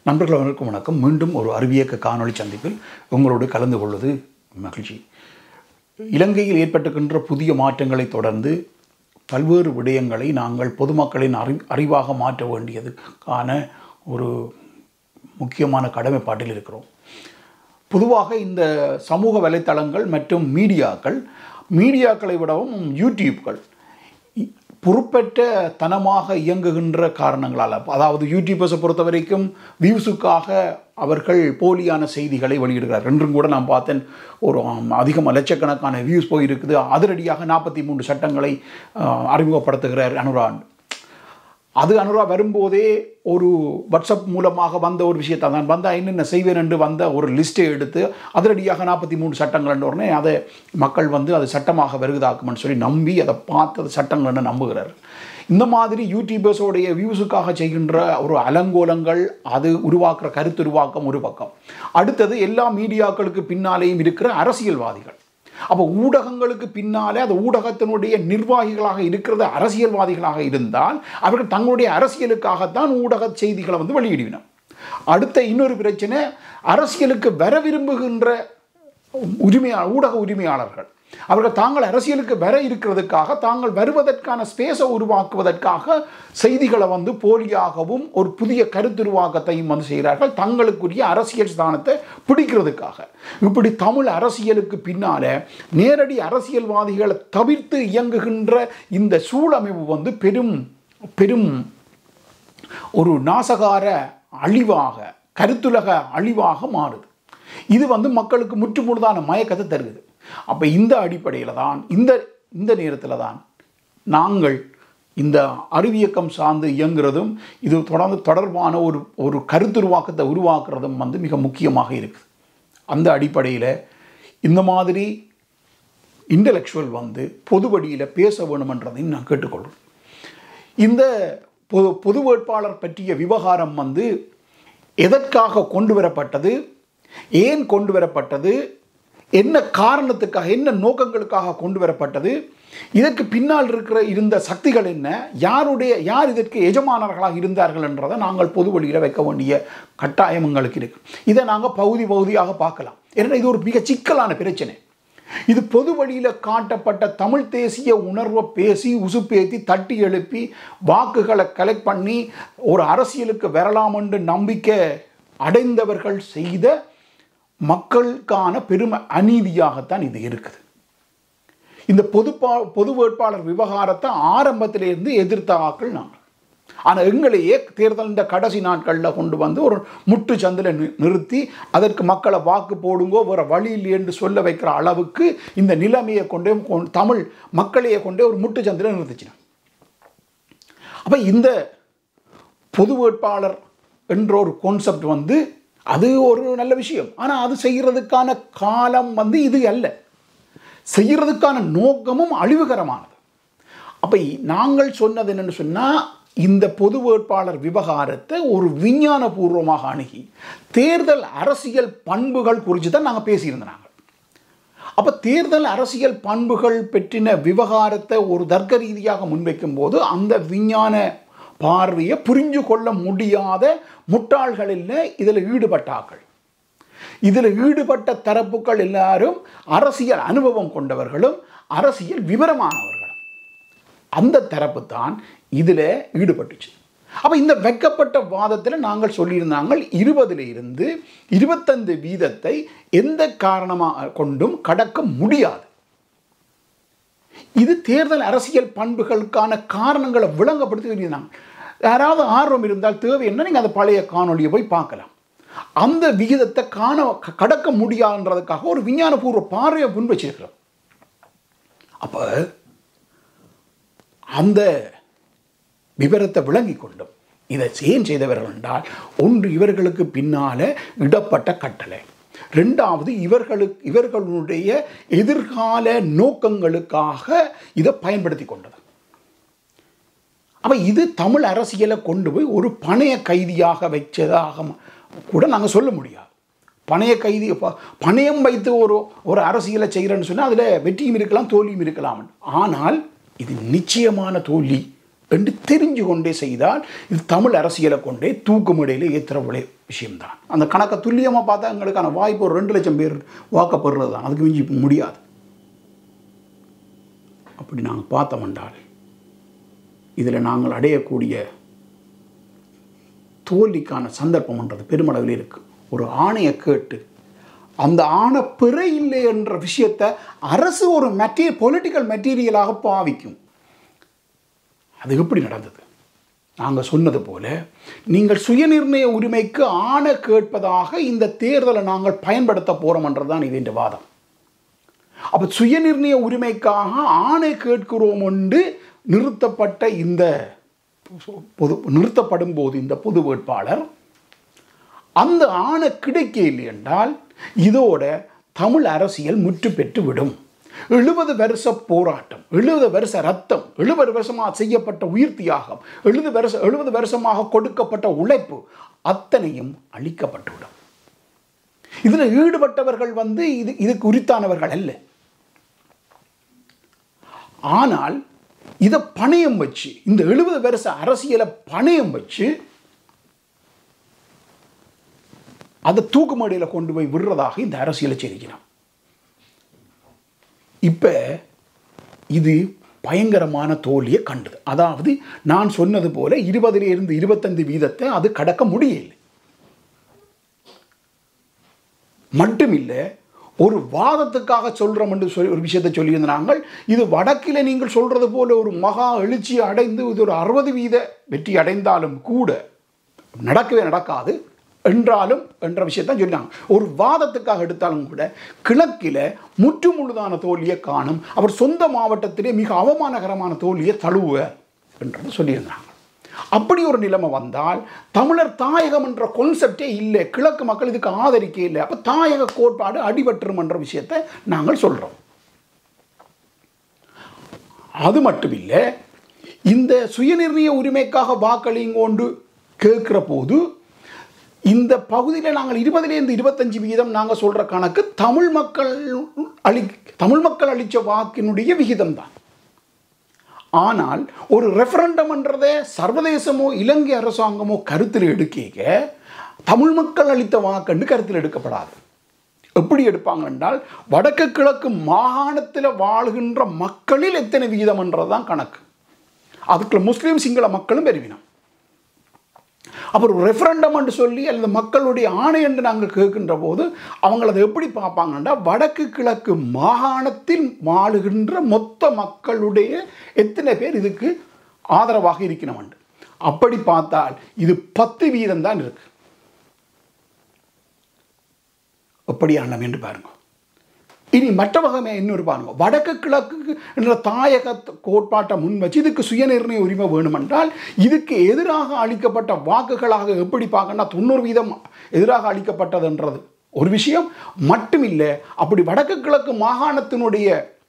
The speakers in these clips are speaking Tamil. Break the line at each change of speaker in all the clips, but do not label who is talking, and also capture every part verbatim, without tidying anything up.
நண்பர்கள் அனைவருக்கும் வணக்கம். மீண்டும் ஒரு அறிவியக்க காணொளி சந்திப்பில் உங்களோடு கலந்து கொள்வது மகிழ்ச்சி. இலங்கையில் ஏற்பட்டுகின்ற புதிய மாற்றங்களை தொடர்ந்து பல்வேறு விடயங்களை நாங்கள் பொதுமக்களின் அறி அறிவாக மாற்ற வேண்டியதுக்கான ஒரு முக்கியமான கடமைப்பாட்டில் இருக்கிறோம். பொதுவாக இந்த சமூக வலைத்தளங்கள் மற்றும் மீடியாக்கள் மீடியாக்களை விடவும் யூடியூப்கள் பொறுப்பற்ற தனமாக இயங்குகின்ற காரணங்களால், அதாவது யூடியூபர்ஸை பொறுத்த வரைக்கும் வியூஸுக்காக அவர்கள் போலியான செய்திகளை வெளியிடுகிறார். என்றும் கூட நான் பார்த்தேன், ஒரு அதிகம் லட்சக்கணக்கான வியூஸ் போயிருக்குது, அதிரடியாக நாற்பத்தி மூன்று சட்டங்களை அறிமுகப்படுத்துகிறார் அனுரான். அது அனுரா வரும்போதே ஒரு வாட்ஸ்அப் மூலமாக வந்த ஒரு விஷயத்தை தான் வந்தால் என்னென்ன செய்வேன் என்று வந்த ஒரு லிஸ்ட்டை எடுத்து அதிரடியாக நாற்பத்தி மூன்று சட்டங்கள் உடனே அதை மக்கள் வந்து அது சட்டமாக வருவதாக்குமென்னு சொல்லி நம்பி அதை பார்த்து அது சட்டங்கள்னு நம்புகிறார். இந்த மாதிரி யூடியூபர்ஸோடைய வியூஸுக்காக செய்கின்ற ஒரு அலங்கோலங்கள், அது உருவாக்குற கருத்து உருவாக்கம் ஒரு பக்கம். அடுத்தது எல்லா மீடியாக்களுக்கு பின்னாலேயும் இருக்கிற அரசியல்வாதிகள். அப்போ ஊடகங்களுக்கு பின்னாலே அது ஊடகத்தினுடைய நிர்வாகிகளாக இருக்கிறது அரசியல்வாதிகளாக இருந்தால் அவர்கள் தங்களுடைய அரசியலுக்காகத்தான் ஊடக செய்திகளை வந்து வெளியிடுவினர். அடுத்த இன்னொரு பிரச்சனை, அரசியலுக்கு வர விரும்புகின்ற உரிமையாளர் ஊடக உரிமையாளர்கள் அவர்கள் தாங்கள் அரசியலுக்கு வர இருக்கிறதுக்காக, தாங்கள் வருவதற்கான ஸ்பேஸை உருவாக்குவதற்காக செய்திகளை வந்து போலியாகவும் ஒரு புதிய கருத்துருவாக்கத்தையும் வந்து செய்கிறார்கள், தங்களுக்குரிய அரசியல் ஸ்தானத்தை பிடிக்கிறதுக்காக. இப்படி தமிழ் அரசியலுக்கு பின்னால நேரடி அரசியல்வாதிகளை தவிர்த்து இயங்குகின்ற இந்த சூழமைப்பு வந்து பெரும் பெரும் ஒரு நாசகார அழிவாக, கருத்துலக அழிவாக மாறுது. இது வந்து மக்களுக்கு முற்றுமுழுதான மயக்கத்தை தருகிறது. அப்போ இந்த அடிப்படையில் தான் இந்த இந்த நேரத்தில் தான் நாங்கள் இந்த அறிவியக்கம் சார்ந்து இயங்குறதும் இது தொடர்ந்து தொடர்பான ஒரு ஒரு கருத்துருவாக்கத்தை உருவாக்குறதும் வந்து மிக முக்கியமாக இருக்குது. அந்த அடிப்படையில் இந்த மாதிரி இன்டலெக்சுவல் வந்து பொது வழியில் பேச வேணுமென்றதையும் நான் கேட்டுக்கொள்கிறேன். இந்த பொது பொது வேட்பாளர் பற்றிய விவகாரம் வந்து எதற்காக கொண்டு வரப்பட்டது, ஏன் கொண்டு வரப்பட்டது, என்ன காரணத்துக்காக, என்ன நோக்கங்களுக்காக கொண்டு வரப்பட்டது, இதற்கு பின்னால் இருக்கிற இருந்த சக்திகள் என்ன, யாருடைய யார் இதற்கு எஜமானர்களாக இருந்தார்கள் என்றதை நாங்கள் பொது வழியில் வைக்க வேண்டிய கட்டாயம் எங்களுக்கு இருக்கு. இதை நாங்கள் பகுதி பகுதியாக பார்க்கலாம். ஏன்னா இது ஒரு மிக சிக்கலான பிரச்சனை. இது பொது வழியில் காட்டப்பட்ட தமிழ் தேசிய உணர்வை பேசி உசுப்பேத்தி தட்டி எழுப்பி வாக்குகளை கலெக்ட் பண்ணி ஒரு அரசியலுக்கு வரலாம் என்று நம்பிக்கை அடைந்தவர்கள் செய்த மக்களுக்கான பெரும் அநீதியாகத்தான் இது இருக்குது. இந்த பொதுப்பா பொது வேட்பாளர் விவகாரத்தை ஆரம்பத்திலிருந்து எதிர்த்த ஆக்கள் நாங்கள். ஆனால் எங்களையே தேர்தல் இந்த கடைசி நாட்களில் கொண்டு வந்து ஒரு முட்டு சந்தில் நிறுத்தி அதற்கு மக்களை வாக்கு போடுங்கோ வேறு வழியில் என்று சொல்ல வைக்கிற அளவுக்கு இந்த நிலைமையை கொண்டே தமிழ் மக்களையே கொண்டே ஒரு முட்டு சந்தில் நிறுத்திச்சினாங்க. அப்போ இந்த பொது வேட்பாளர் என்ற ஒரு கான்செப்ட் வந்து அது ஒரு நல்ல விஷயம். ஆனால் அது செய்கிறதுக்கான காலம் வந்து இது அல்ல, செய்கிறதுக்கான நோக்கமும் அழிவுகரமானது. அப்போ நாங்கள் சொன்னது என்னென்னு சொன்னால், இந்த பொது வேட்பாளர் விவகாரத்தை ஒரு விஞ்ஞான பூர்வமாக அணுகி தேர்தல் அரசியல் பண்புகள் குறித்து தான் நாங்கள் பேசியிருந்தாங்க. அப்போ தேர்தல் அரசியல் பண்புகள் பற்றின விவகாரத்தை ஒரு தர்க்க ரீதியாக முன்வைக்கும் போது அந்த விஞ்ஞான பார்வையை புரிஞ்சு கொள்ள முடியாத முட்டாள்கள் இல்லை இதில் ஈடுபட்டார்கள். இதில் ஈடுபட்ட தரப்புகள் எல்லாரும் அரசியல் அனுபவம் கொண்டவர்களும் அரசியல் விவரமானவர்களும். அந்த தரப்பு தான் இதில் ஈடுபட்டுச்சு. அப்போ இந்த வைக்கப்பட்ட வாதத்தில் நாங்கள் சொல்லியிருந்தாங்கள், இருபதுல இருந்து இருபத்தைந்து வீதத்தை எந்த காரணமாக கொண்டும் கடக்க முடியாது. இது தேர்தல் அரசியல் பண்புகளுக்கான காரணங்களை விளங்கப்படுத்தி, யாராவது ஆர்வம் இருந்தால் தேவை என்ன நீங்கள் அந்த பழைய காணொலியை போய் பார்க்கலாம். அந்த விகிதத்தை காண கடக்க முடியாதுன்றதுக்காக ஒரு விஞ்ஞானபூர்வ பார்வையை முன் வச்சிருக்கிறோம். அப்போ அந்த விவரத்தை விளங்கி கொண்டும் இதை ஏன் செய்தவர்கள் என்றால், ஒன்று இவர்களுக்கு பின்னால இடப்பட்ட கட்டளை, ரெண்டாவது இவர்களுக்கு இவர்களுடைய எதிர்கால நோக்கங்களுக்காக இதை பயன்படுத்தி கொண்டது. அப்போ இது தமிழ் அரசியலை கொண்டு போய் ஒரு பணைய கைதியாக வச்சதாக கூட நாங்கள் சொல்ல முடியாது. பணைய கைதி பணையம் வைத்து ஒரு ஒரு அரசியலை செய்கிறேன்னு சொன்னால் அதில் வெற்றியும் இருக்கலாம் தோல்வியும் இருக்கலாம். ஆனால் இது நிச்சயமான தோல்வி என்று தெரிஞ்சு கொண்டே செய்தால் இது தமிழ் அரசியலை கொண்டே தூக்குமடையில் ஏற்றுற விஷயம்தான். அந்த கணக்கை துல்லியமாக பார்த்தா எங்களுக்கான வாய்ப்பு ஒரு ரெண்டு லட்சம் பேர் வாக்கப்படுறது தான். அதுக்கு மிஞ்சி முடியாது. அப்படி நாங்கள் பார்த்தோம் என்றால் இதில் நாங்கள் அடையக்கூடிய தோல்விக்கான சந்தர்ப்பம்ன்றது பெருமளவில் இருக்குது. ஒரு ஆணையை கேட்டு அந்த ஆணை பிற இல்லை என்ற விஷயத்தை அரசு ஒரு மெட்டீரிய பொலிட்டிக்கல் மெட்டீரியலாக பாவிக்கும். அது எப்படி நடந்தது? நாங்கள் சொன்னது போல நீங்கள் சுயநிர்ணய உரிமைக்கு ஆணை கேட்பதாக இந்த தேர்தலை நாங்கள் பயன்படுத்த போகிறோம்ன்றது தான் இது என்ற வாதம். அப்போ சுயநிர்ணய உரிமைக்காக ஆணை கேட்கிறோம் என்று நிறுத்தப்பட்ட இந்த பொது நிறுத்தப்படும் போது இந்த பொது வேட்பாளர் அந்த ஆணை கிடைக்க இல்லை என்றால் இதோட தமிழ் அரசியல் முற்று பெற்று விடும். எழுபது வருஷ போராட்டம், எழுபது வருஷ ரத்தம், எழுபது வருஷமாக செய்யப்பட்ட உயிர் தியாகம், எழுபது வருஷ எழுபது வருஷமாக கொடுக்கப்பட்ட உழைப்பு அத்தனையும் அழிக்கப்பட்டுவிடும். இதில் ஈடுபட்டவர்கள் வந்து இது இதுக்கு உரித்தானவர்கள் அல்ல. ஆனால் இதை பணயம் வச்சு இந்த எழுபது வருஷ அரசியலை பணயம் வச்சு அதை தூக்குமடியில் கொண்டு போய் விடுறதாக இந்த அரசியலை செய்திக்கிறோம். இப்போ இது பயங்கரமான தோல்வியை கண்டது. அதாவது நான் சொன்னது போல இருபதுல இருந்து இருபத்தைந்து வீதத்தை அது கடக்க முடியலை. மட்டுமில்லை, ஒரு வாதத்துக்காக சொல்கிறோம் என்று சொல்லி ஒரு விஷயத்தை சொல்லியிருந்தாங்க. இது வடக்கில் நீங்கள் சொல்கிறது போல ஒரு மகா எழுச்சி அடைந்து இது ஒரு அறுபது வீத வெற்றி அடைந்தாலும் கூட நடக்கவே நடக்காது என்றாலும் என்ற விஷயத்தான் சொன்னாங்க. ஒரு வாதத்துக்காக எடுத்தாலும் கூட கிழக்கில் முற்று முழுதான தோல்வியை காணும். அவர் சொந்த மாவட்டத்திலே மிக அவமானகரமான தோல்வியை தழுவுவார் என்றது சொல்லியிருந்தாங்க. அப்படி ஒரு நிலைமை வந்தால் தமிழர் தாயகம் என்ற கான்செப்டே இல்லை, கிழக்கு மக்கள் இதுக்கு ஆதரிக்க இல்லை. அப்போ தாயக கோட்பாடு அடிபட்டுரும் என்ற விஷயத்தை நாங்கள் சொல்கிறோம். அது மட்டும் இல்லை, இந்த சுயநிர்ணய உரிமைக்காக வாக்களிங்கோண்டு கேட்கிற போது இந்த பகுதியில் நாங்கள் இருபதுலேருந்து இருபத்தஞ்சு வீதம் நாங்கள் சொல்கிற கணக்கு தமிழ் மக்கள் அளி தமிழ் மக்கள் அளித்த வாக்கினுடைய விகிதம் தான். ஆனால் ஒரு ரெஃபரண்டம் என்றதை சர்வதேசமோ இலங்கை அரசாங்கமோ கருத்தில் எடுக்க தமிழ் மக்கள் அளித்த வாக்கென்று கருத்தில் எடுக்கப்படாது. எப்படி எடுப்பாங்க என்றால் வடக்கு கிழக்கு மாகாணத்தில் வாழ்கின்ற மக்களில் எத்தனை வீதம் என்றதான் கணக்கு. அதுக்குள்ள முஸ்லீம் சிங்கள மக்களும் பெருவினோம். அப்புறம் ரெஃபரண்டம் என்று சொல்லி அல்லது மக்களுடைய ஆணை என்று நாங்கள் கேட்கின்ற போது அவங்க அதை எப்படி பார்ப்பாங்கன்னா வடக்கு கிழக்கு மாகாணத்தில் வாழுகின்ற மொத்த மக்களுடைய எத்தனை பேர் இதுக்கு ஆதரவாக இருக்கணும். அப்படி பார்த்தால் இது பத்து வீதம் தான் இருக்கு. எப்படியான என்று பாருங்க. இனி மற்ற வகைமை இன்னொரு பாருங்க, வடக்கு கிழக்கு என்ற தாயக கோட்பாட்டை முன் வச்சு இதுக்கு சுயநிர்ணய உரிமை வேணுமென்றால் இதுக்கு எதிராக அளிக்கப்பட்ட வாக்குகளாக எப்படி பார்க்கணும்னா தொண்ணூறு வீதம் எதிராக அளிக்கப்பட்டதுன்றது ஒரு விஷயம் மட்டுமில்லை. அப்படி வடக்கு கிழக்கு மாகாணத்தினுடைய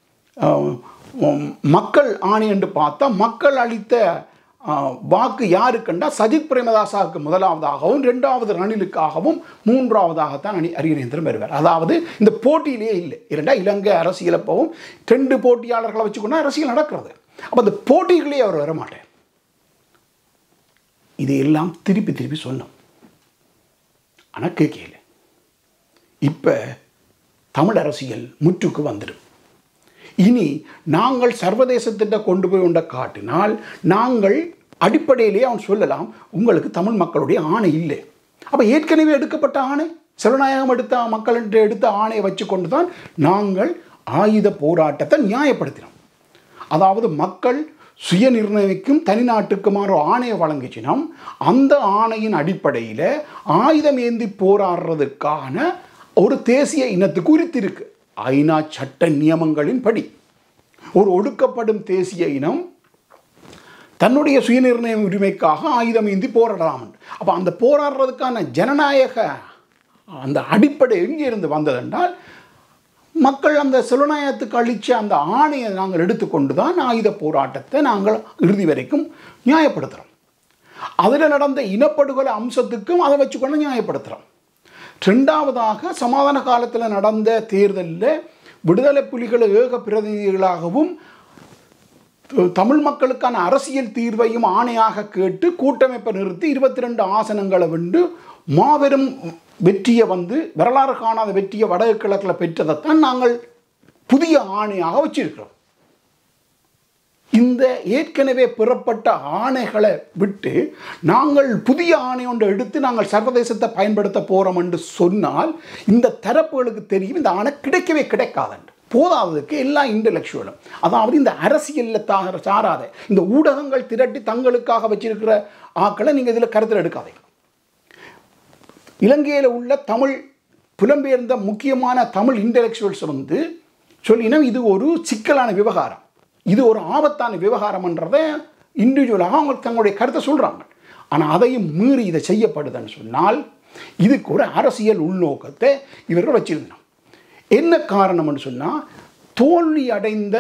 மக்கள் ஆணை என்று பார்த்தா மக்கள் அளித்த வாக்கு யாருக்குண்டா சஜித் பிரேமதாசாவுக்கு முதலாவதாகவும் இரண்டாவது ரணிலுக்காகவும் மூன்றாவதாகத்தான் அணி அரியநேந்திரன் வருவார். அதாவது இந்த போட்டியிலேயே இல்லை. இரண்டா இலங்கை அரசியல் அப்பவும் ரெண்டு போட்டியாளர்களை வச்சுக்கொண்டா அரசியல் நடக்கிறது. அப்போ அந்த போட்டிகளே அவர் வரமாட்டார். இதையெல்லாம் திருப்பி திருப்பி சொன்னோம், ஆனால் கேட்கல. இப்போ தமிழ் அரசியல் முற்றுக்கு வந்துடும். இனி நாங்கள் சர்வதேசத்திட்ட கொண்டு போய் உண்ட காட்டினால் நாங்கள் அடிப்படையிலேயே அவன் சொல்லலாம் உங்களுக்கு தமிழ் மக்களுடைய ஆணை இல்லை. அப்போ ஏற்கனவே எடுக்கப்பட்ட ஆணை சிவநாயகம் எடுத்த மக்கள் எடுத்த ஆணையை வச்சு கொண்டு தான் நாங்கள் ஆயுத போராட்டத்தை நியாயப்படுத்தினோம். அதாவது மக்கள் சுய நிர்ணயிக்கும் தனிநாட்டுக்குமாறு ஆணையை வழங்கிச்சினோம். அந்த ஆணையின் அடிப்படையில் ஆயுதம் ஏந்தி போராடுறதுக்கான ஒரு தேசிய இனத்துக்கு உரித்திருக்கு. ஐநா சட்ட நியமங்களின் படி ஒரு ஒடுக்கப்படும் தேசிய இனம் தன்னுடைய சுயநிர்ணய உரிமைக்காக ஆயுதம் ஏந்தி போராடலாம். அப்போ அந்த போராடுறதுக்கான ஜனநாயக அந்த அடிப்படை எங்கிருந்து வந்ததென்றால் மக்கள் அந்த சிவநாயகத்துக்கு அளித்த அந்த ஆணையை நாங்கள் எடுத்துக்கொண்டு தான் ஆயுத போராட்டத்தை நாங்கள் இறுதி வரைக்கும் நியாயப்படுத்துகிறோம். அதில் நடந்த இனப்படுகொலை அம்சத்துக்கும் அதை வச்சுக்கொண்டு நியாயப்படுத்துகிறோம். ரெண்டாவதாக சமாதான காலத்தில் நடந்த தேர்தலில் விடுதலை புலிகள் ஏக பிரதிநிதிகளாகவும் தமிழ் மக்களுக்கான அரசியல் தீர்வையும் ஆணையாக கேட்டு கூட்டமைப்பை நிறுத்தி இருபத்தி ரெண்டு ஆசனங்களை வென்று மாபெரும் வெற்றியை வந்து வரலாறு காணாத வெற்றியை வடக்கு கிழக்கில் பெற்றதைத்தான் நாங்கள் புதிய ஆணையாக வச்சிருக்கிறோம். இந்த ஏற்கனவே பெறப்பட்ட ஆணைகளை விட்டு நாங்கள் புதிய ஆணை ஒன்றை எடுத்து நாங்கள் சர்வதேசத்தை பயன்படுத்த போகிறோம் என்று சொன்னால் இந்த தரப்புகளுக்கு தெரியும் இந்த ஆணை கிடைக்கவே கிடைக்காது. போதாததுக்கு எல்லா இன்டலெக்சுவலும், அதாவது இந்த அரசியலில் தாக சாராத இந்த ஊடகங்கள் திரட்டி தங்களுக்காக வச்சிருக்கிற ஆக்களை நீங்கள் இதில் கருத்தில் எடுக்காதீங்க. இலங்கையில் உள்ள தமிழ் புலம்பெயர்ந்த முக்கியமான தமிழ் இன்டலெக்சுவல்ஸ் வந்து சொல்லினா இது ஒரு சிக்கலான விவகாரம், இது ஒரு ஆபத்தான விவகாரம்ன்றதை இண்டிவிஜுவலாக அவங்க தங்களுடைய கருத்தை சொல்கிறாங்க. ஆனால் அதையும் மீறி இதை செய்யப்படுதுன்னு சொன்னால் இதுக்கு ஒரு அரசியல் உள்நோக்கத்தை இவர்கள் வச்சிருந்தோம். என்ன காரணம்னு சொன்னால் தோல்வி அடைந்த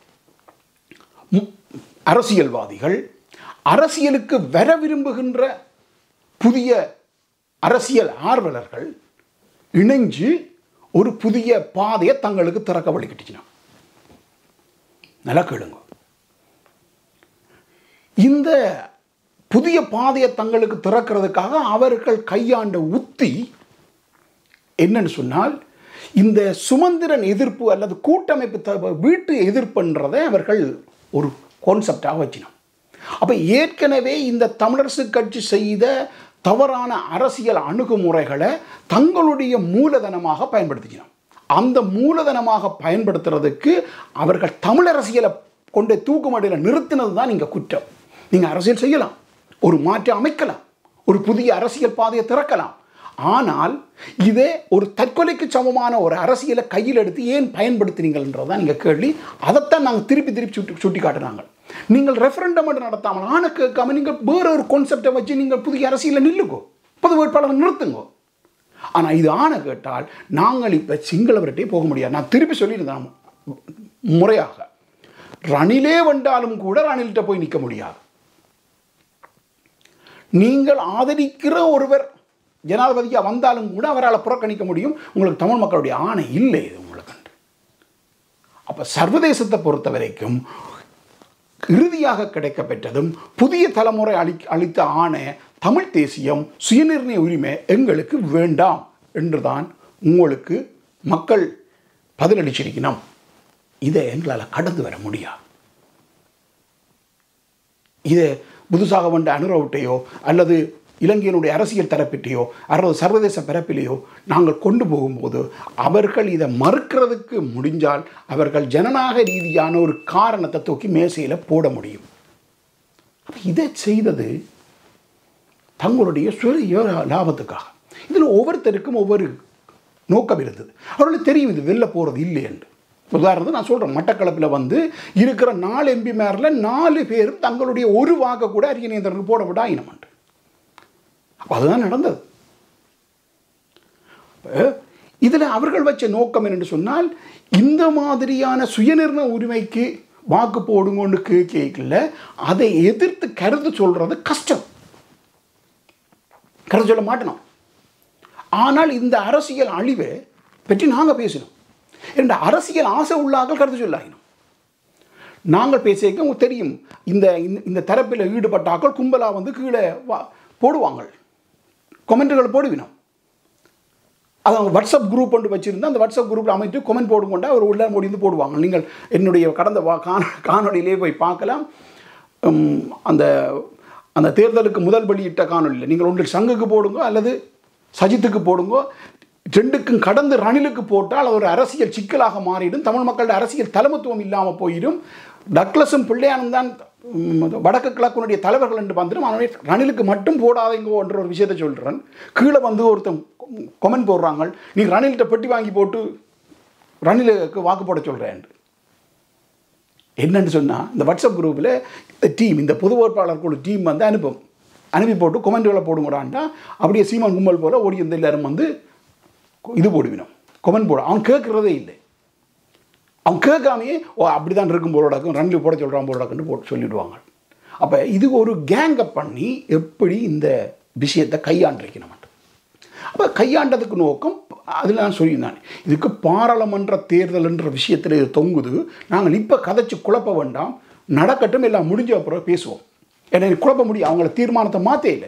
அரசியல்வாதிகள் அரசியலுக்கு வர விரும்புகின்ற புதிய அரசியல் ஆர்வலர்கள் இணைஞ்சு ஒரு புதிய பாதையை தங்களுக்கு திறக்க வழிகிட்டுச்சுனா நல்லா கேளுங்க. இந்த புதிய பாதையை தங்களுக்கு திறக்கிறதுக்காக அவர்கள் கையாண்ட உத்தி என்னன்னு சொன்னால் இந்த சுமந்திரன் எதிர்ப்பு அல்லது கூட்டமைப்பு வீட்டு எதிர்ப்புன்றதை அவர்கள் ஒரு கான்செப்டாக வச்சினோம். அப்போ ஏற்கனவே இந்த தமிழரசு கட்சி செய்த தவறான அரசியல் அணுகுமுறைகளை தங்களுடைய மூலதனமாக பயன்படுத்திக்கணும். அந்த மூலதனமாக பயன்படுத்துறதுக்கு அவர்கள் தமிழ் அரசியலை கொண்டு தூக்குமடியில் நிறுத்தினது தான் இங்கே குற்றம். நீங்கள் அரசியல் செய்யலாம், ஒரு மாற்றம் அமைக்கலாம், ஒரு புதிய அரசியல் பாதையை திறக்கலாம். ஆனால் இதே ஒரு தற்கொலைக்கு சமமான ஒரு அரசியலை கையில் எடுத்து ஏன் பயன்படுத்தினீங்கன்றதான் நீங்கள் கேள்வி. அதைத்தான் நாங்கள் திருப்பி திருப்பி சுட்டி சுட்டி காட்டுறாங்க. நீங்கள் ரெஃபரண்டம் நடத்தாமல் ஆன கேட்காம நீங்கள் வேற ஒரு கான்செப்டை வச்சு நீங்கள் புதிய அரசியலை நில்லுங்கோ, பொது வேட்பாளர் நிறுத்துங்கோ. ஆனால் இது ஆன கேட்டால் நாங்கள் இப்போ சிங்களவர்கிட்டே போக முடியாது. நான் திருப்பி சொல்லியிருந்தேன் முறையாக, ரணிலே வந்தாலும் கூட ரணில்கிட்ட போய் நிற்க முடியாது. நீங்கள் ஆதரிக்கிற ஒருவர் ஜனாதிபதியாக வந்தாலும் கூட அவரால் புறக்கணிக்க முடியும். உங்களுக்கு தமிழ் மக்களுடைய ஆணை இல்லை இது உங்களுக்கு. அப்போ சர்வதேசத்தை பொறுத்த வரைக்கும் இறுதியாக கிடைக்கப்பெற்றதும் புதிய தலைமுறை அளி அளித்த ஆணை தமிழ் தேசியம் சுயநிர்ணய உரிமை எங்களுக்கு வேண்டாம் என்றுதான் உங்களுக்கு மக்கள் பதிலளிச்சிருக்கணும். இதை எங்களால் கடந்து வர முடியாது. இதை புதுசாக வந்த அனுரவுட்டையோ அல்லது இலங்கையினுடைய அரசியல் தரப்பிட்டையோ அல்லது சர்வதேச பரப்பிலேயோ நாங்கள் கொண்டு போகும்போது அவர்கள் இதை மறுக்கிறதுக்கு முடிஞ்சால் அவர்கள் ஜனநாயக ரீதியான ஒரு காரணத்தை தூக்கி மேசையில் போட முடியும். அப்போ இதை செய்தது தங்களுடைய சுய லாபத்துக்காக. இதில் ஒவ்வொருத்தருக்கும் ஒவ்வொரு நோக்கம் இருந்தது. அவர்களுக்கு தெரியும் இது வெளில போகிறது இல்லை என்று. உதாரணத்துக்கு நான் சொல்கிறேன், மட்டக்களப்பில் வந்து இருக்கிற நாலு எம்பி மேரில் நாலு பேரும் தங்களுடைய ஒரு வாக்க கூட அரியநேந்திரனுக்கு போட விட ஆயினமன்று. அதுதான் நடந்தது. இதில் அவர்கள் வச்ச நோக்கம் என்னென்னு சொன்னால் இந்த மாதிரியான சுயநிர்ணய உரிமைக்கு வாக்கு போடுங்கன்னு கேட்கல, அதை எதிர்த்து கருத்து சொல்றது கஷ்டம், கருத்து சொல்ல மாட்டோம். ஆனால் இந்த அரசியல் அழிவை பற்றி நாங்கள் பேசினோம். என்ற அரசியல் ஆசை உள்ளார்கள் கருத்து சொல்லாயினோம். நாங்கள் பேசிக்க உங்களுக்கு தெரியும், இந்த இந்த தரப்பில் ஈடுபட்டாக்கள் கும்பலாக வந்து கீழே போடுவாங்க, கொமெண்ட்டுகள் போடுவினோம். அது அவங்க வாட்ஸ்அப் குரூப் ஒன்று வச்சுருந்தா அந்த வாட்ஸ்அப் குரூப்பில் அமைத்து கொமெண்ட் போடுங்கொண்டா அவர் உள்ள முடிந்து போடுவாங்க. நீங்கள் என்னுடைய கடந்த வா காண காணொலியிலே போய் பார்க்கலாம். அந்த அந்த தேர்தலுக்கு முதல் வெளியிட்ட காணொலியில் நீங்கள் ஒன்று சங்குக்கு போடுங்க அல்லது சஜித்துக்கு போடுங்க, ரெண்டுக்கும் கடந்து ரணிலுக்கு போட்டால் அது ஒரு அரசியல் சிக்கலாக மாறிடும். தமிழ் மக்களுடைய அரசியல் தலைமத்துவம் இல்லாமல் போயிடும். டக்ளஸும் பிள்ளையானும் தான் வடக்கு கிழக்குனுடைய தலைவர்கள் என்று வந்துடும். ஆனால் ரணிலுக்கு மட்டும் போடாதீங்கோ என்ற ஒரு விஷயத்தை சொல்கிறேன். கீழே வந்து ஒருத்தன் கொமெண்ட் போடுறாங்க, நீ ரணில்கிட்ட பெட்டி வாங்கி போட்டு ரணிலுக்கு வாக்கு போட சொல்கிறேன். என்னன்னு சொன்னால் இந்த வாட்ஸ்அப் குரூப்பில் இந்த டீம், இந்த பொது வேட்பாளர் குழு டீம் வந்து அனுப்பும், அனுப்பி போட்டு கொமெண்ட்டுகளை போடுங்கடான்ட்டா அப்படியே சீமான் கும்பல் போல் ஓடி வந்து எல்லாரும் வந்து இது போடுவினோம், கொமெண்ட் போட. அவன் கேட்குறதே இல்லை. அவன் கேட்காமையே ஓ அப்படி தான் இருக்கும் போலடாக்கும், ரன்னில் போட சொல்கிறான் போலடாக்குன்னு போட்டு சொல்லிவிடுவாங்க. அப்போ இது ஒரு கேங்கை பண்ணி எப்படி இந்த விஷயத்தை கையாண்டிருக்கணும். அப்போ கையாண்டதுக்கு நோக்கம் அதில் நான் சொல்லியிருந்தேன், இதுக்கு பாராளுமன்ற தேர்தல் என்ற விஷயத்தில் இது தொங்குது. நாங்கள் இப்போ கதைச்சி குழப்ப வேண்டாம், நடக்கட்டும், எல்லாம் முடிஞ்ச அப்புறம் பேசுவோம். ஏன்னா குழப்ப முடியும், அவங்கள தீர்மானத்தை மாற்றே இல்லை.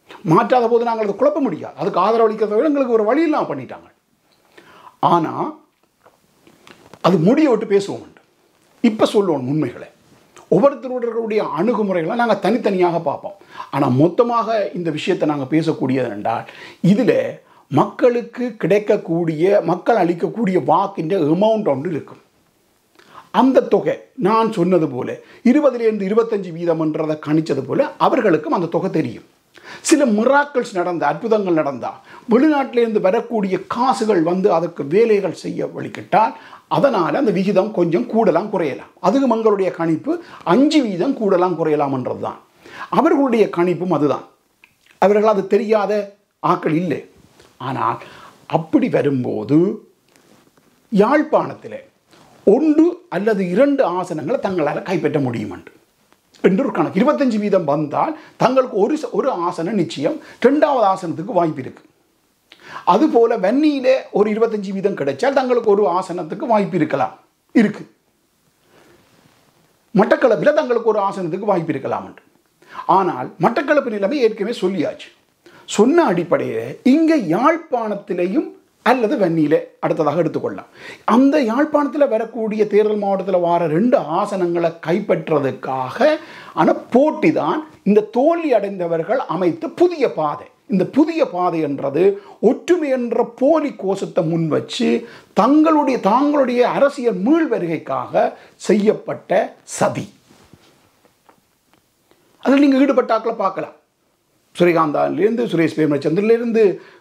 மாற்றாத போது நாங்கள் அதை குழப்ப முடியாது. அதுக்கு ஆதரவளிக்கிறத விட எங்களுக்கு ஒரு வழியெல்லாம் பண்ணிட்டாங்க. ஆனால் அது முடிய விட்டு பேசுவோம். இப்போ சொல்லுவோம் உண்மைகளை. ஒவ்வொருத்தருடைய அணுகுமுறைகளை நாங்கள் தனித்தனியாக பார்ப்போம். ஆனால் மொத்தமாக இந்த விஷயத்தை நாங்கள் பேசக்கூடியது என்றால் இதில் மக்களுக்கு கிடைக்கக்கூடிய, மக்கள் அளிக்கக்கூடிய வாக்கின்ற அமௌண்ட் ஒன்று இருக்கும். அந்த தொகை நான் சொன்னது போல இருபதுலேருந்து இருபத்தஞ்சு வீதம்ன்றதை கணிச்சது போல அவர்களுக்கும் அந்த தொகை தெரியும். சில மிராக்கிள்ஸ் நடந்த, அற்புதங்கள் நடந்தால் வெளிநாட்டிலேருந்து வரக்கூடிய காசுகள் வந்து அதற்கு வேலைகள் செய்ய வழிகிட்டால் அதனால் அந்த விகிதம் கொஞ்சம் கூடலாம் குறையலாம். அதுக்கு எங்களுடைய கணிப்பு அஞ்சு வீதம் கூடலாம் குறையலாம்ன்றது தான். அவர்களுடைய கணிப்பும் அதுதான். அவர்கள் அது தெரியாத ஆக்கள் இல்லை. ஆனால் அப்படி வரும்போது யாழ்ப்பாணத்தில் ஒன்று அல்லது இரண்டு ஆசனங்களை தங்களால் கைப்பற்ற முடியும் என்று ஒரு கணக்கு. இருபத்தஞ்சு வீதம் வந்தால் தங்களுக்கு ஒரு ஒரு ஆசனம் நிச்சயம், ரெண்டாவது ஆசனத்துக்கு வாய்ப்பு இருக்கு. அதுபோல வன்னியிலே ஒரு இருபத்தஞ்சு வீதம் கிடைச்சால் தங்களுக்கு ஒரு ஆசனத்துக்கு வாய்ப்பு இருக்கலாம் இருக்கு. மட்டக்களப்பில் தங்களுக்கு ஒரு ஆசனத்துக்கு வாய்ப்பு இருக்கலாம் என்று. ஆனால் மட்டக்களப்பு நிலைமை ஏற்கனவே சொல்லியாச்சு. சொன்ன அடிப்படையில் இங்கே யாழ்ப்பாணத்திலையும் அல்லது வன்னியிலே அடுத்ததாக எடுத்துக்கொள்ளலாம். அந்த யாழ்ப்பாணத்தில் வரக்கூடிய தேர்தல் மாவட்டத்தில் வர ரெண்டு ஆசனங்களை கைப்பற்றுறதுக்காக ஆன போட்டி தான் இந்த தோல்வி அடைந்தவர்கள் அமைத்த புதிய பாதை. இந்த புதிய பாதை என்றது ஒற்றுமை என்ற போலி கோஷத்தை முன் வச்சு தங்களுடைய தாங்களுடைய அரசியல் மீள் வருகைக்காக செய்யப்பட்ட சதி. அதில் நீங்கள் ஈடுபட்டாக்களை பார்க்கலாம். ஸ்ரீகாந்தானிலிருந்து, சுரேஷ் பிரேமச்சந்திரிலிருந்து,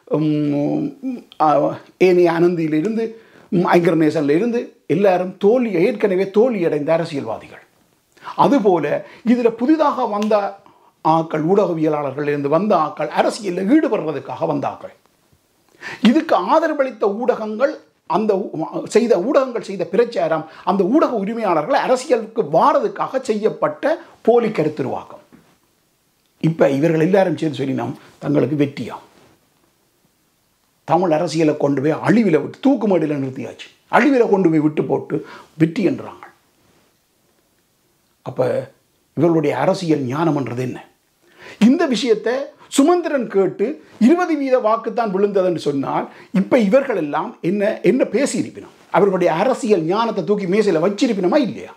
ஏனைய அனந்தியிலிருந்து, ஐங்கரநேசனிலிருந்து எல்லாரும் தோல்வி ஏற்கனவே தோல்வியடைந்த அரசியல்வாதிகள். அதுபோல இதில் புதிதாக வந்த ஆக்கள், ஊடகவியலாளர்கள் இருந்து வந்த ஆக்கள், அரசியலில் ஈடுபடுறதுக்காக வந்த ஆக்கள். இதுக்கு ஆதரவளித்த ஊடகங்கள், அந்த செய்த ஊடகங்கள் செய்த பிரச்சாரம், அந்த ஊடக உரிமையாளர்கள் அரசியலுக்கு வாரதுக்காக செய்யப்பட்ட போலி கருத்துருவாக்கம். இப்போ இவர்கள் எல்லாரும் சேர்ந்து சொல்லினோம் தங்களுக்கு வெற்றியா தமிழ் அரசியலை கொண்டு போய் அழிவில் விட்டு தூக்குமேடியில் நிறுத்தியாச்சு, அழிவில் கொண்டு போய் விட்டு போட்டு வெற்றி என்றாங்க. அப்போ இவர்களுடைய அரசியல் ஞானம்ன்றது என்ன? இந்த விஷயத்தை சுமந்திரன் கேட்டு இருபது வீத வாக்குத்தான் விழுந்ததுன்னு சொன்னால் இப்போ இவர்கள் எல்லாம் என்ன என்ன பேசியிருப்பினோம்? அவர்களுடைய அரசியல் ஞானத்தை தூக்கி மேசையில் வச்சிருப்பினோமா இல்லையா?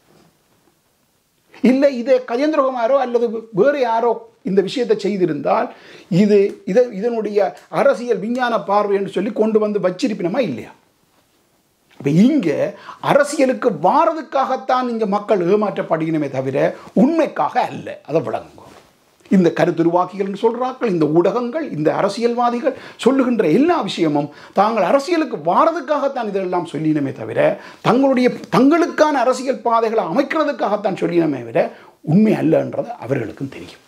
இல்லை இதை கஜேந்திரகுமாரோ அல்லது வேறு யாரோ இந்த விஷயத்தை செய்திருந்தால் இது இதை இதனுடைய அரசியல் விஞ்ஞான பார்வை என்று சொல்லி கொண்டு வந்து வச்சிருப்பினோமா இல்லையா? இப்போ இங்கே அரசியலுக்கு வாரதுக்காகத்தான் இங்கே மக்கள் ஏமாற்றப்படுகிறமே தவிர உண்மைக்காக அல்ல. அதை விளங்குங்க. இந்த கருத்துருவாக்கிகள் சொல்கிறார்கள், இந்த ஊடகங்கள், இந்த அரசியல்வாதிகள் சொல்லுகின்ற எல்லா விஷயமும் தாங்கள் அரசியலுக்கு வாரதுக்காகத்தான் இதெல்லாம் சொல்லினமே தவிர தங்களுடைய தங்களுக்கான அரசியல் பாதைகளை அமைக்கிறதுக்காகத்தான் சொல்லினமே தவிர உண்மை அல்லன்றது அவர்களுக்கும் தெரியும்.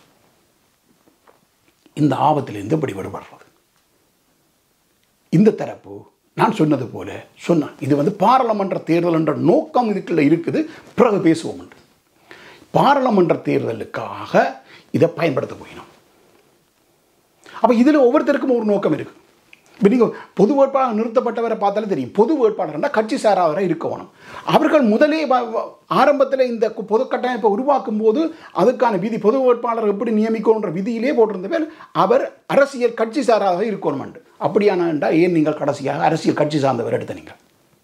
இந்த ஆபத்திலிருந்து எப்படி விடுபடுறது? இந்த தரப்பு நான் சொன்னது போல சொன்னான், இது வந்து பாராளுமன்ற தேர்தல் என்ற நோக்கம் இதுக்குள்ள இருக்குது, பிறகு பேசுவோம் என்று. பாராளுமன்ற தேர்தலுக்காக இதை பயன்படுத்த போயினோம். அப்போ இதில் ஒவ்வொருத்தருக்கும் ஒரு நோக்கம் இருக்குது. இப்போ நீங்கள் பொது வேட்பாளர் நிறுத்தப்பட்டவரை பார்த்தாலே தெரியும். பொது வேட்பாளர்னா கட்சி சாராவராக இருக்கணும். அவர்கள் முதலே ஆரம்பத்தில் இந்த பொது கட்டமைப்பை உருவாக்கும் போது அதுக்கான விதி, பொது வேட்பாளர் எப்படி நியமிக்கணுன்ற விதியிலே போட்டிருந்த பேர் அவர் அரசியல் கட்சி சாராக இருக்கணும். அப்படியானா ஏன் நீங்கள் கடைசியாக அரசியல் கட்சி சார்ந்தவர் எடுத்த நீங்கள்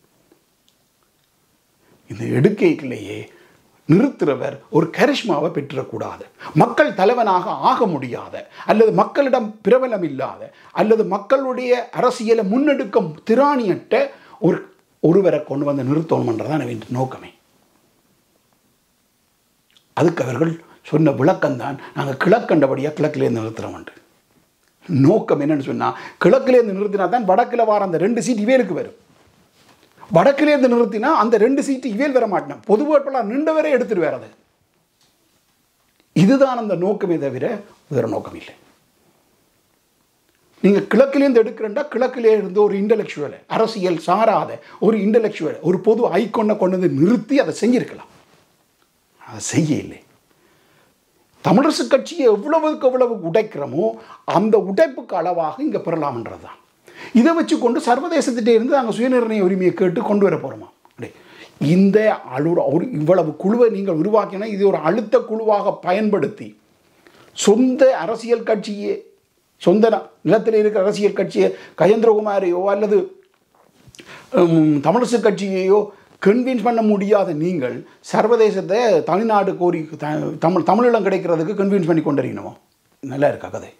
இந்த எடுக்கைக்குள்ளேயே நிறுத்துறவர் ஒரு கரிஷ்மாவை பெற்றக்கூடாது, மக்கள் தலைவனாக ஆக முடியாத, அல்லது மக்களிடம் பிரபலம் இல்லாத, அல்லது மக்களுடைய அரசியலை முன்னெடுக்க திராணியற்ற ஒரு ஒருவரை கொண்டு வந்து நிறுத்தணும்ன்றதான் என் நோக்கமே. அதுக்கு அவர்கள் சொன்ன விளக்கம்தான் நாங்கள் கிழக்கண்டபடியாக கிழக்கிலேருந்து நிறுத்துறோம். நோக்கம் என்னன்னு சொன்னால் கிழக்கிலேருந்து நிறுத்தினா தான் வடக்கில் வார அந்த ரெண்டு சீட் இவேலுக்கு வரும். வடக்கிலேருந்து நிறுத்தினா அந்த ரெண்டு சீட்டு இவேல் வர மாட்டேன், பொது வேட்பாளர் நின்றவரே எடுத்துட்டு வேறது. இதுதான் அந்த நோக்கமே தவிர வேறு நோக்கம் இல்லை. நீங்கள் கிழக்கிலேருந்து எடுக்கிறண்டா கிழக்கிலே இருந்து ஒரு இன்டலெக்சுவலை, அரசியல் சாராத ஒரு இன்டலெக்சுவலை, ஒரு பொது ஐக்கொன்னை கொண்டு வந்து நிறுத்தி அதை செஞ்சிருக்கலாம். அதை செய்ய இல்லை. தமிழரசு கட்சியை எவ்வளவுக்கு எவ்வளவு உடைக்கிறோமோ அந்த உடைப்புக்கு அளவாக இங்கே பெறலாம்ன்றது தான். இதை வச்சு கொண்டு சர்வதேசத்திட்டே இருந்து நாங்கள் சுயநிர்ணய உரிமையை கேட்டு கொண்டு வர போகிறோமா? இந்த அழு ஒரு இவ்வளவு குழுவை நீங்கள் உருவாக்கினா இது ஒரு அழுத்த குழுவாக பயன்படுத்தி சொந்த அரசியல் கட்சியை சொந்த நிலத்தில் இருக்கிற அரசியல் கட்சியை கஜேந்திரகுமாரையோ அல்லது தமிழரசு கட்சியையோ கன்வின்ஸ் பண்ண முடியாத நீங்கள் சர்வதேசத்தை தமிழ்நாடு கோரி தமிழ் தமிழீழம் கிடைக்கிறதுக்கு கன்வின்ஸ் பண்ணி கொண்டிருக்கணுமோ? நல்லா இருக்கா கதை?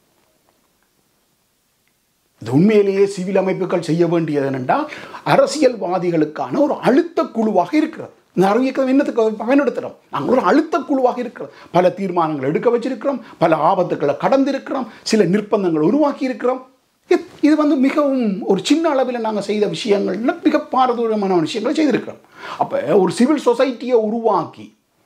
இது உண்மையிலேயே சிவில் அமைப்புகள் செய்ய வேண்டியது என்னென்றால் அரசியல்வாதிகளுக்கான ஒரு அழுத்த குழுவாக இருக்கிறது. இந்த அறிவியக்கம் என்னத்துக்கு பயன்படுத்துகிறோம்? நாங்கள் ஒரு அழுத்த குழுவாக இருக்கிறோம். பல தீர்மானங்கள் எடுக்க வச்சிருக்கிறோம், பல ஆபத்துக்களை கடந்திருக்கிறோம், சில நிர்பந்தங்கள் உருவாக்கி இருக்கிறோம். இது வந்து மிகவும் ஒரு சின்ன அளவில் நாங்கள் செய்த விஷயங்கள்ல மிக பாரதூரமான விஷயங்களை செய்திருக்கிறோம். அப்போ ஒரு சிவில் சொசைட்டியை உருவாக்கி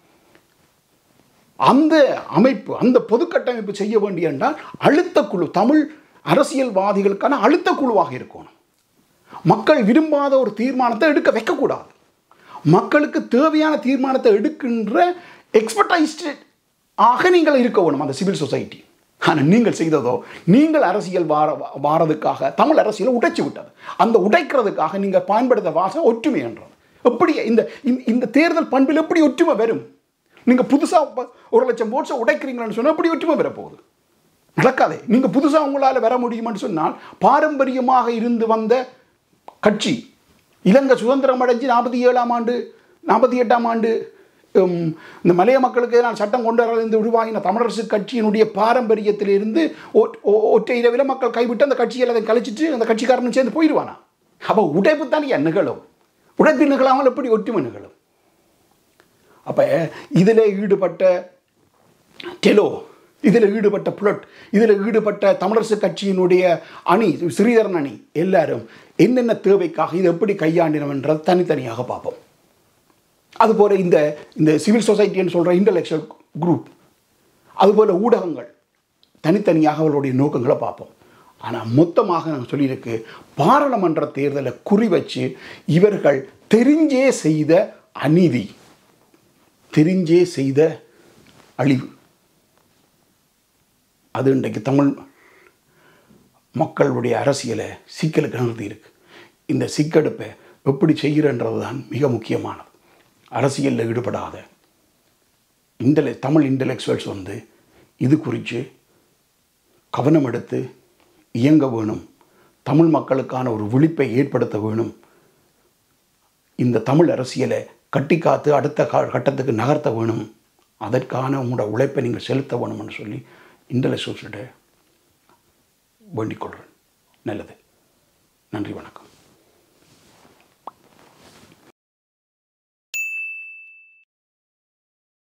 அந்த அமைப்பு அந்த பொது கட்டமைப்பு செய்ய வேண்டிய என்றால் அழுத்த குழு, தமிழ் அரசியல்வாதிகளுக்கான அழுத்த குழுவாக இருக்கணும். மக்கள் விரும்பாத ஒரு தீர்மானத்தை எடுக்க வைக்கக்கூடாது. மக்களுக்கு தேவையான தீர்மானத்தை எடுக்கின்ற எக்ஸ்பர்டைஸ்டு ஆக நீங்கள் இருக்க வேணும் அந்த சிவில் சொசைட்டி. ஆனால் நீங்கள் செய்ததோ, நீங்கள் அரசியல் வார வாரதுக்காக தமிழ் அரசியலை உடைச்சி விட்டது. அந்த உடைக்கிறதுக்காக நீங்கள் பயன்படுத்த வாசம் ஒற்றுமை என்றது. எப்படி இந்த இந்த தேர்தல் பண்பில் எப்படி ஒற்றுமை வரும்? நீங்கள் புதுசாக ஒரு லட்சம் ஓட்ஸை உடைக்கிறீங்கன்னு சொன்னால் எப்படி ஒற்றுமை வரப்போகுது? நடக்காதே. நீங்கள் புதுசாக உங்களால் வர முடியுமென்னு சொன்னால் பாரம்பரியமாக இருந்து வந்த கட்சி இலங்கை சுதந்திரம் அடைஞ்சு நாற்பத்தி ஏழாம் ஆண்டு நாற்பத்தி எட்டாம் ஆண்டு இந்த மலைய மக்களுக்கு நான் சட்டம் கொண்டு வரலிருந்து உருவாகின தமிழரசு கட்சியினுடைய பாரம்பரியத்திலிருந்து ஒற்றை இரவில் மக்கள் கைவிட்டு அந்த கட்சியில் அதை கழிச்சிட்டு அந்த கட்சிக்காரனும் சேர்ந்து போயிடுவானா? அப்போ உடைப்பு தானே நிகழும். உடைப்பு நிகழாமல் எப்படி ஒற்றுமை நிகழும்? அப்போ இதில் ஈடுபட்ட டெலோ, இதில் ஈடுபட்ட புலட், இதில் ஈடுபட்ட தமிழரசு கட்சியினுடைய அணி, ஸ்ரீதரன் அணி, எல்லாரும் என்னென்ன தேவைக்காக இதை எப்படி கையாண்டினோம் என்றது தனித்தனியாக பார்ப்போம். அதுபோல் இந்த இந்த சிவில் சொசைட்டின்னு சொல்கிற இன்டலெக்சுவல் குரூப், அதுபோல் ஊடகங்கள் தனித்தனியாக அவர்களுடைய நோக்கங்களை பார்ப்போம். ஆனால் மொத்தமாக நாங்கள் சொல்லியிருக்கு, பாராளுமன்ற தேர்தலை குறி வச்சு இவர்கள் தெரிஞ்சே செய்த அநீதி, தெரிஞ்சே செய்த அழிவு, அது இன்றைக்கு தமிழ் மக்களுடைய அரசியலை சிக்கலுக்கு நிறுத்தி இருக்கு. இந்த சிக்கெடுப்பை எப்படி செய்கிறன்றது தான் மிக முக்கியமானது. அரசியலில் ஈடுபடாத இன்டெலெ தமிழ் இன்டெலெக்சுவல்ஸ் வந்து இது குறித்து கவனம் எடுத்து இயங்க வேணும். தமிழ் மக்களுக்கான ஒரு விழிப்பை ஏற்படுத்த வேணும். இந்த தமிழ் அரசியலை கட்டி காத்து அடுத்த கட்டத்துக்கு நகர்த்த வேணும். அதற்கான உங்களோட உழைப்பை நீங்கள் செலுத்த வேணும்னு சொல்லி இன்டெலெக்சுவல்ஸ்கிட்ட வேண்டிக் கொள்கிறேன். நல்லது. நன்றி, வணக்கம்.